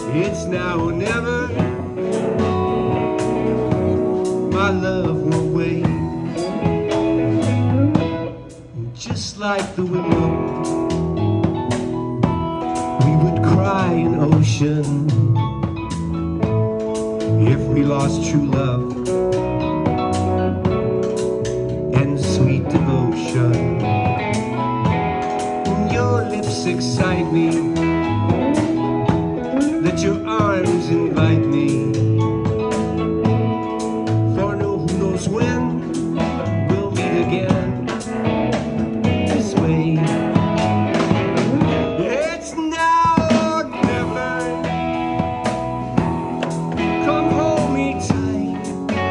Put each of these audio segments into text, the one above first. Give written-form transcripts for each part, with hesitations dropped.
It's now or never. My love won't wait. Just like the window, we would cry an ocean if we lost true love and sweet devotion. Your lips excite me, let your arms invite me, for no who knows when we'll meet again this way. It's now or never. Come hold me tight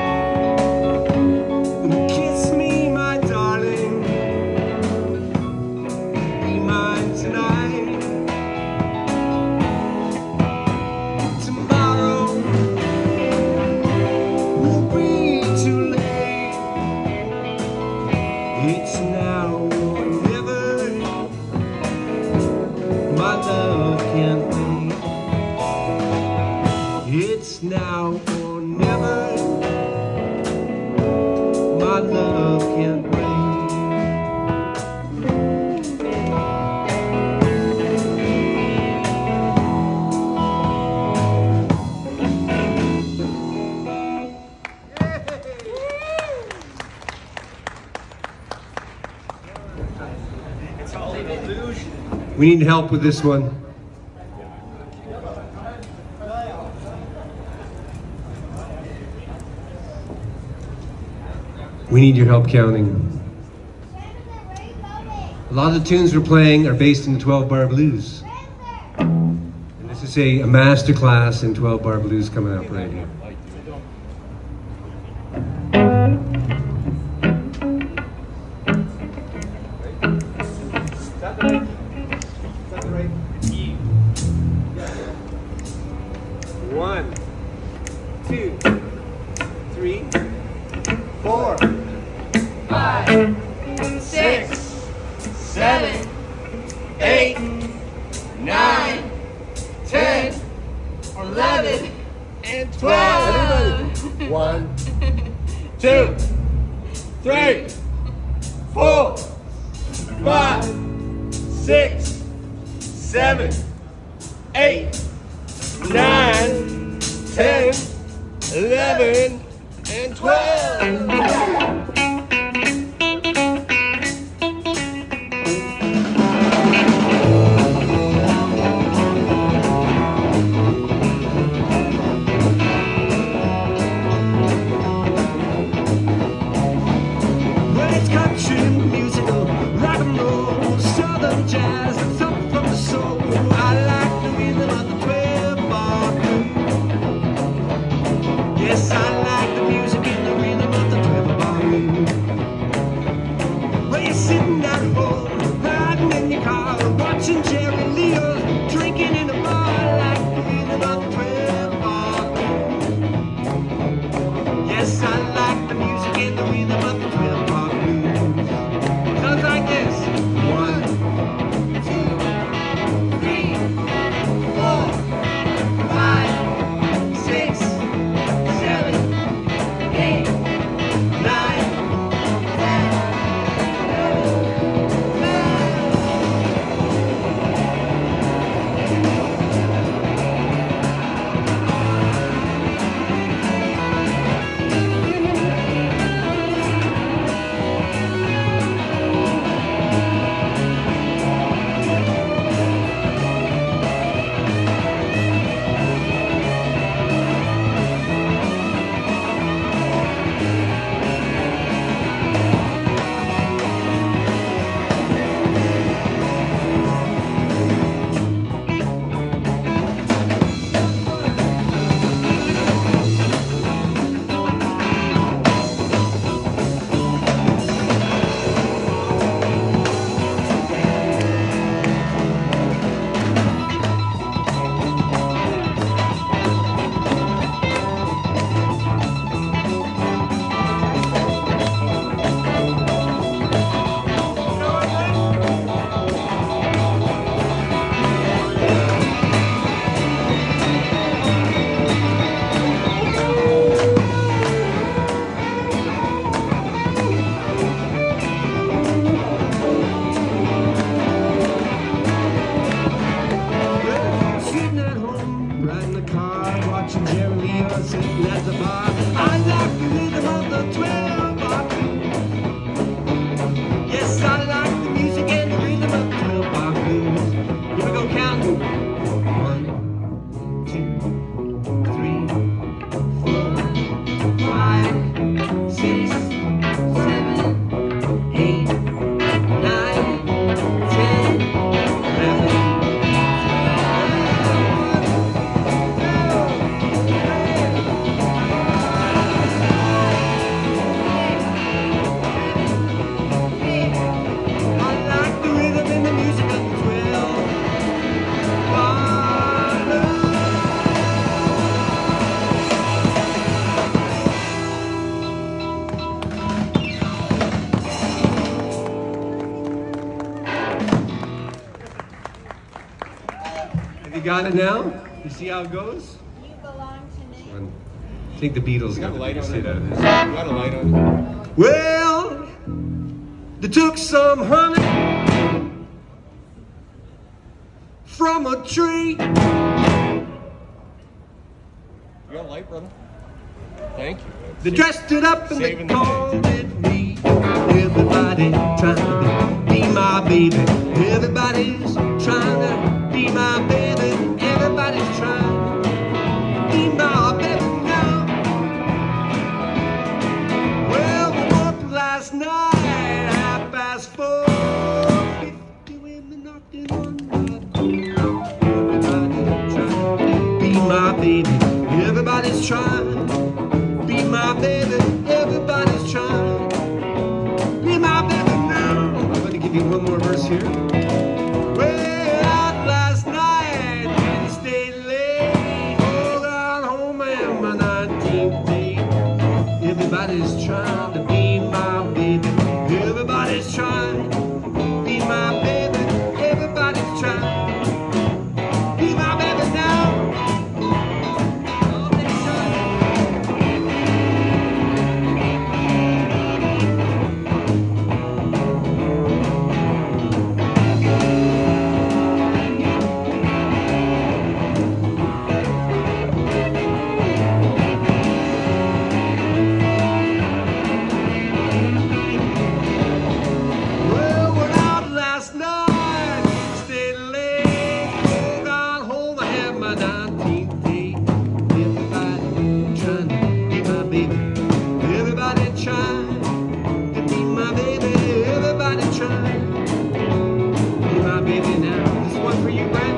and kiss me, my darling. Be mine tonight. Tomorrow will be too late. It's now or never. My love can't wait. It's now or never. My love can't wait. It's all an illusion. We need help with this one. We need your help counting. A lot of the tunes we're playing are based in the 12-bar blues. And this is a master class in 12-bar blues coming up right here. One, two, three, 4, 5, 6, 7, 8, 9, 10, 11, and 12. 1, 2, 3, 4, 5, 6, 7, 8, 9, 10, 11, and 12. Well, it's country, musical, rock and roll, southern jazz, and something from the soul. I like the rhythm of the 12-bar blues. Yes, I like the music in the sitting at the bar. I like the rhythm of the 12-bar blues. Yes, I like the music and the rhythm of the 12-bar blues. Here we go counting. 1, 2, 3, 4, 5, 6, 7, 8, 9, 10, 11. You got it now? You see how it goes? You belong to me. I think the Beatles got the biggest hit out of this. Got a light on. Well, they took some honey from a tree. You got a light, brother? Thank you. They dressed it up and Saving they the called it me. Everybody trying to be my baby. Everybody's trying to be my baby. Everybody's trying to be my baby now. Well, we woke up last night, 4:30. 50 women knocking on my door. Everybody's trying to be my baby. Everybody's trying to be my baby. Everybody's trying to be my baby now. I'm going to give you one more verse here. Well, out last night, didn't stay late. Oh, got home on my 19th day. Everybody's trying to be my baby. Everybody's trying to be my baby. Everybody's trying to be my baby now. Oh, they're trying. Well, went out last night, stayed late. Oh, got home, I had my 19th day. Everybody trying to be my baby. Everybody trying to be my baby. Everybody trying to be my baby now. This one for you, Brent.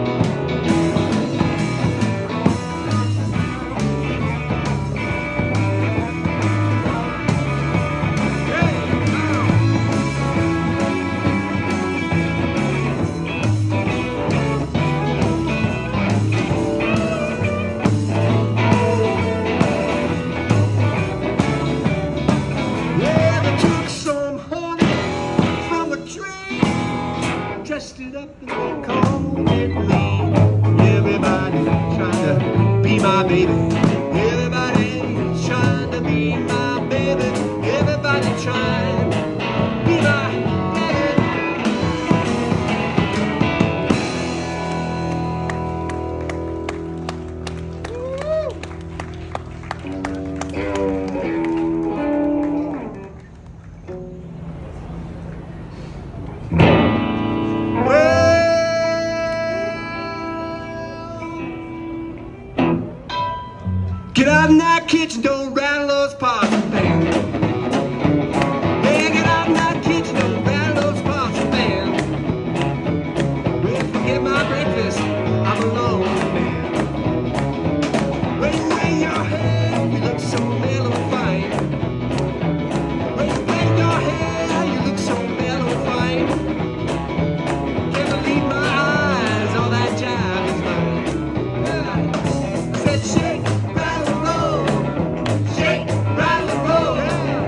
Yeah, they took some honey from a tree, dressed it up and they called it me. Everybody trying to be my baby. Everybody trying to be my baby. Everybody trying to be my baby. Get out in that kitchen, don't rattle those pots and pans. Yeah, get out in that kitchen, don't rattle those pots and pans. Well, forget my breakfast, I'm a lonely man. When you lay your hair, you look so mellow fine. When you lay your hair, you look so mellow fine. Can't believe my eyes, all that jive is mine. Said shake, rattle, roll. Shake, rattle, roll.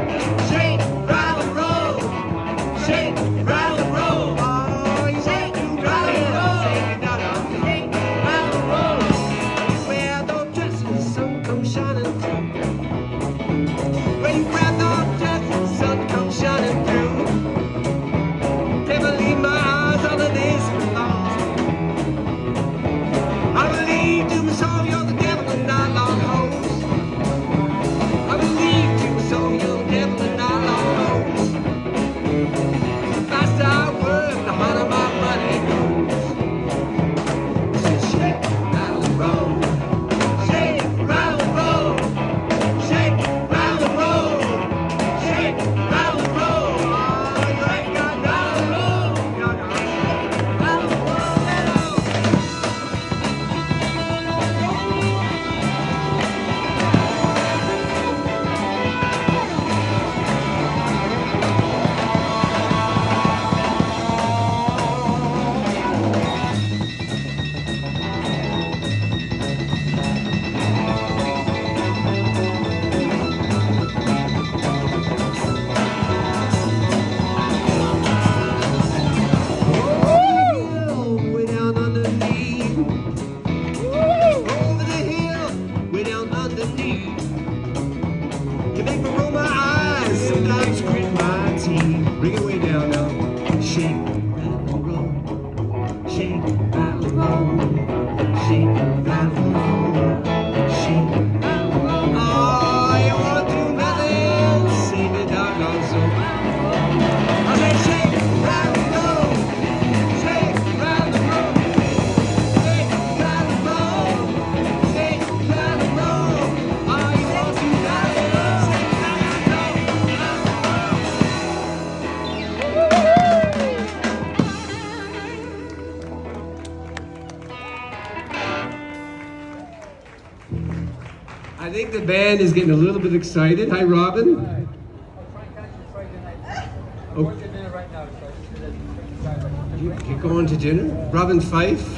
I think the band is getting a little bit excited. Hi, Robin. I'll try and catch you Friday night. I'm Oh. going to dinner right now, so I just You're going to dinner? Robin Fife?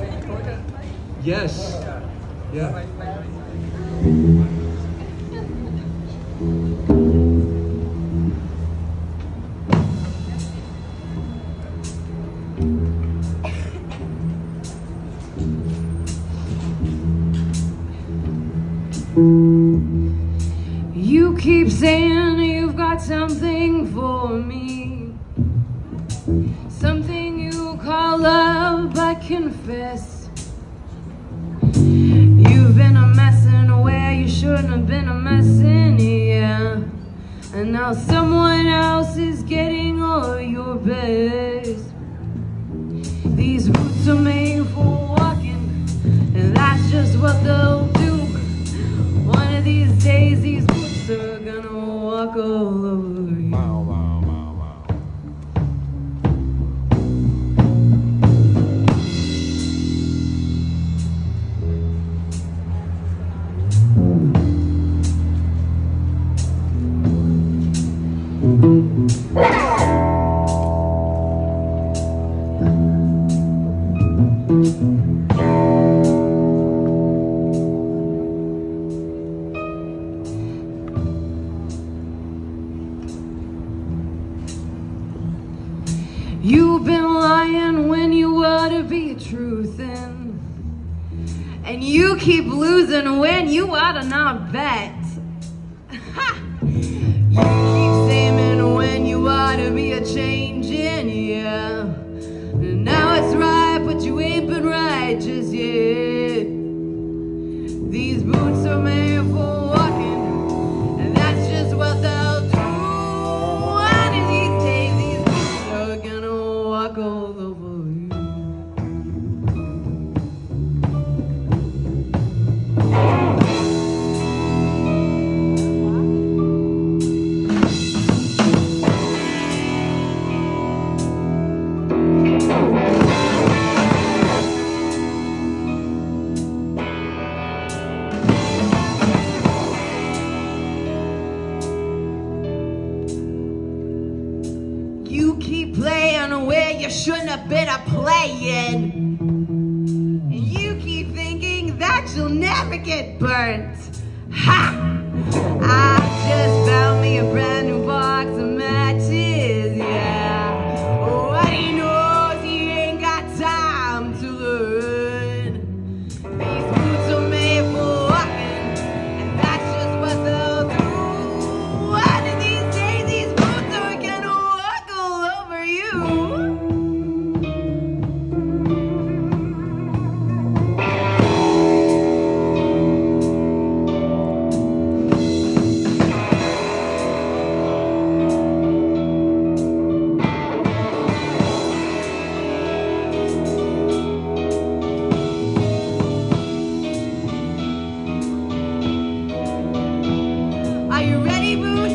Yes. Yeah. You keep saying you've got something for me, something you call love, but confess you've been a messin' where you shouldn't have been a messin', yeah. And now someone else is getting all your best. These boots are made for walking, and that's just what they'll do. One of these days, these boots are gonna walk all over you. Wow, wow, wow, wow. You've been lying when you ought to be truthin', and you keep losing when you ought to not bet. Ha! You keep saying when you ought to be a changin', yeah. And now it's right, but you ain't been right just yet. These boots are made for walking, and that's just what they'll do. One of these days, these boots are gonna walk all over you. You keep playing where you shouldn't have been a playing. And you keep thinking that you'll never get burnt. Ha! I just found me a brand new box of matches, yeah. What he knows, he ain't got time to learn. These boots are made for walking, and that's just what they'll do. One of these days, these boots are gonna walk all over you. Are you ready, Boots?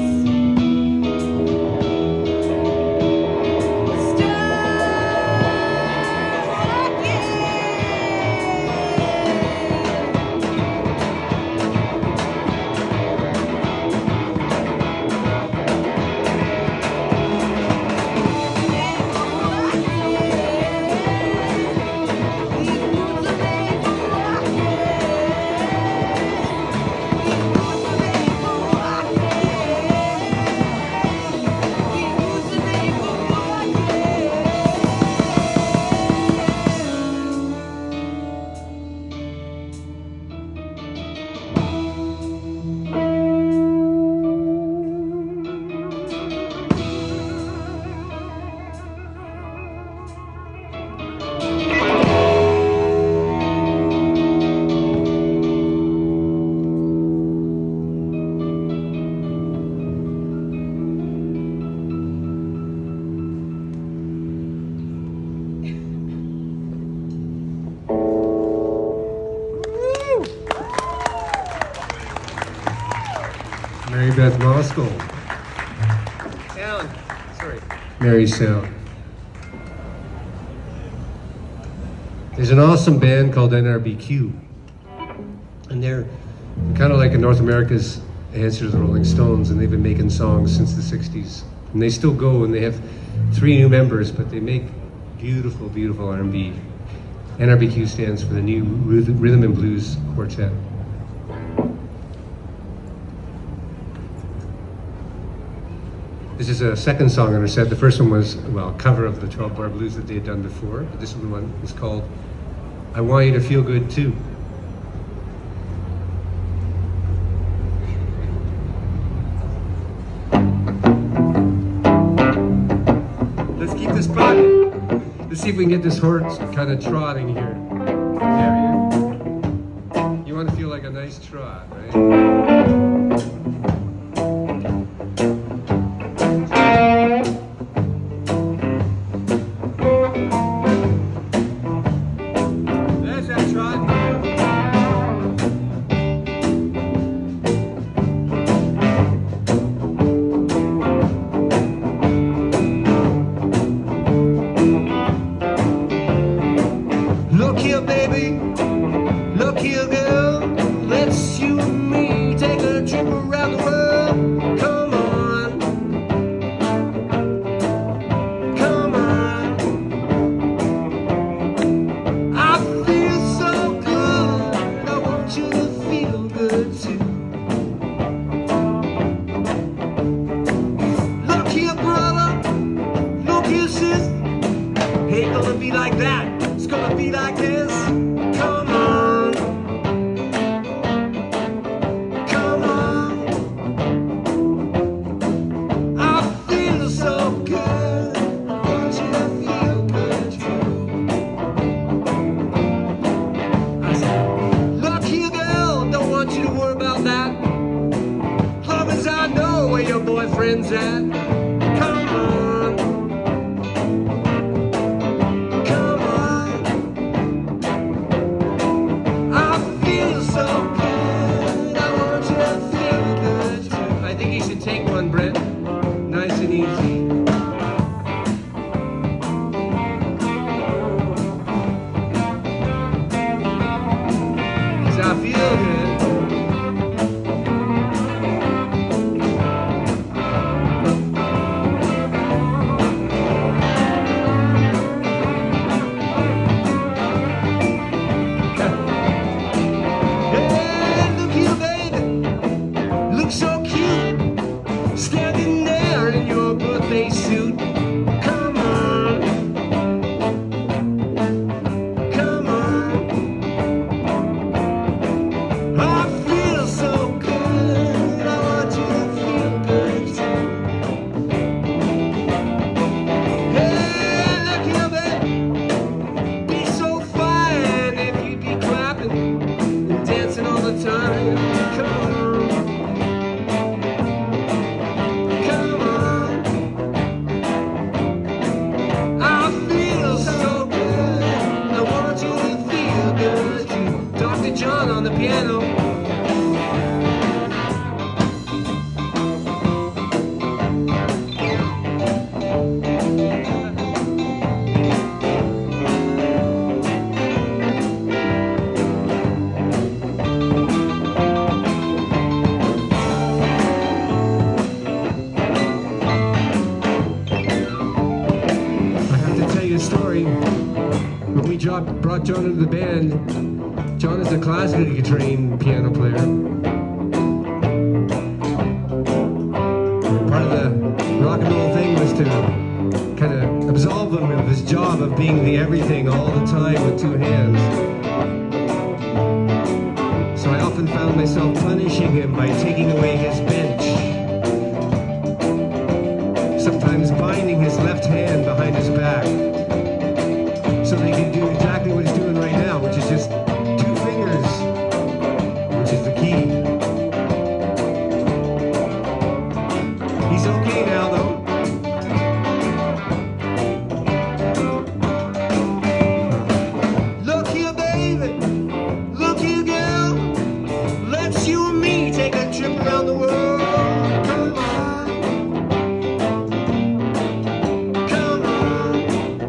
Mary Beth Moscow. Sound. Sorry. Mary Sound. There's an awesome band called NRBQ, and they're kind of like in North America's answer to the Rolling Stones, and they've been making songs since the 60s. And they still go, and they have 3 new members, but they make beautiful, beautiful R&B. NRBQ stands for the New Rhythm and Blues Quartet. This is a second song on our set. The first one was, well, a cover of the 12-bar blues that they had done before, but this one is called I Want You to Feel Good Too. Let's keep this pocket. Let's see if we can get this horse kind of trotting here. Yeah, you want to feel like a nice trot, right? Brought John into the band. John is a classically trained piano player. Part of the rock and roll thing was to kind of absolve him of his job of being the everything all the time with 2 hands. So I often found myself punishing him by taking away his bench. Sometimes binding his left hand behind his back, so they can do exactly what he's doing right now, which is just 2 fingers, which is the key. He's okay now, though. Look here, baby. Look here, girl. Let's you and me take a trip around the world. Come on. Come on.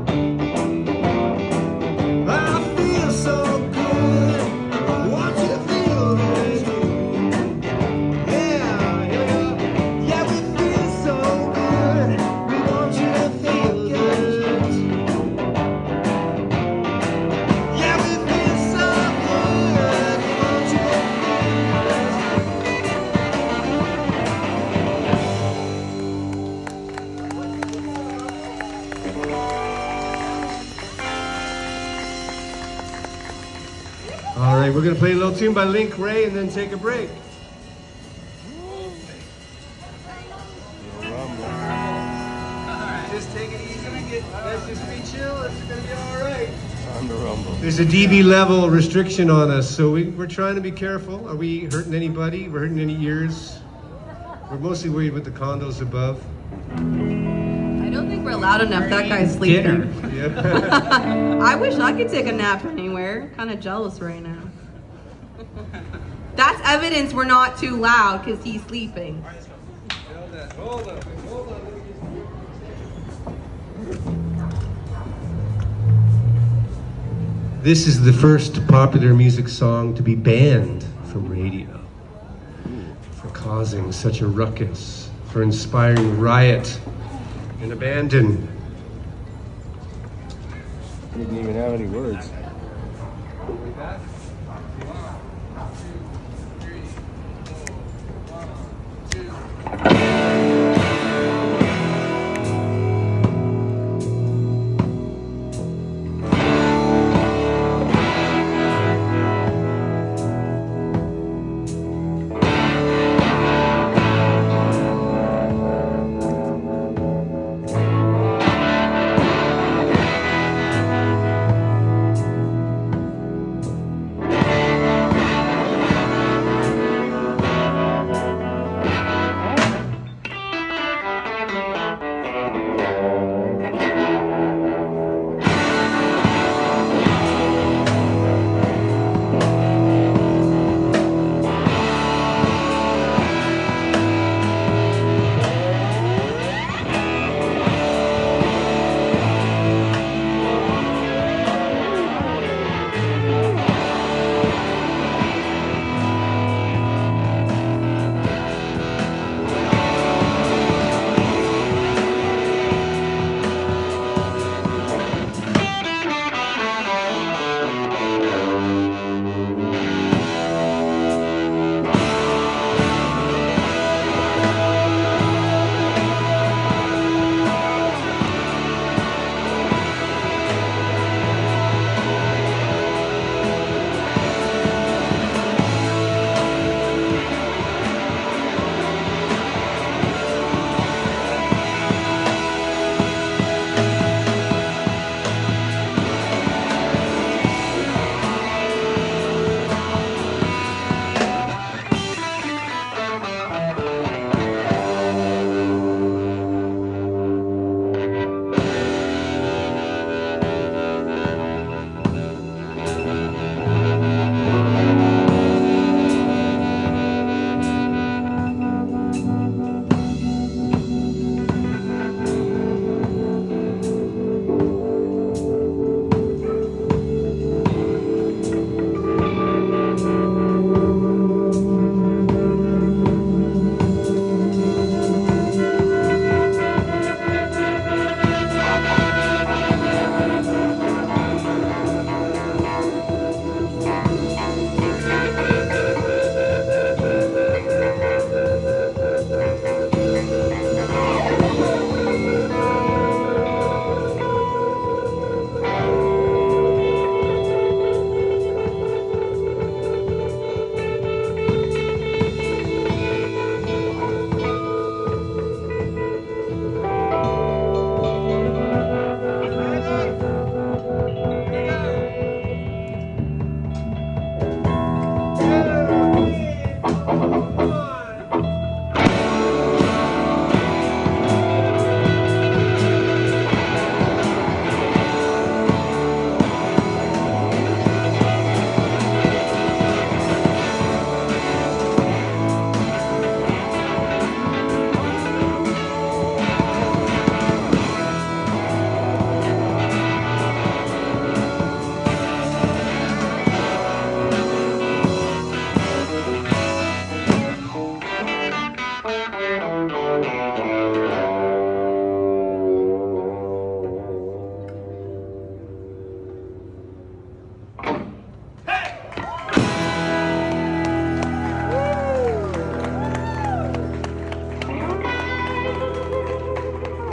gonna play a little tune by Link Ray and then take a break. Just take it easy. Let's just be chill. It's gonna be all right. Time to rumble. There's a dB level restriction on us, so we're trying to be careful. Are we hurting anybody? We're hurting any ears? We're mostly worried with the condos above. I don't think we're loud enough. That guy's sleeping. Yeah. I wish I could take a nap anywhere. Kind of jealous right now. That's evidence we're not too loud because he's sleeping. Hold on. This is the first popular music song to be banned from radio for causing such a ruckus, for inspiring riot and abandon. Didn't even have any words.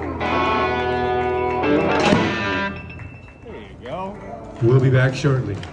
We'll be back shortly.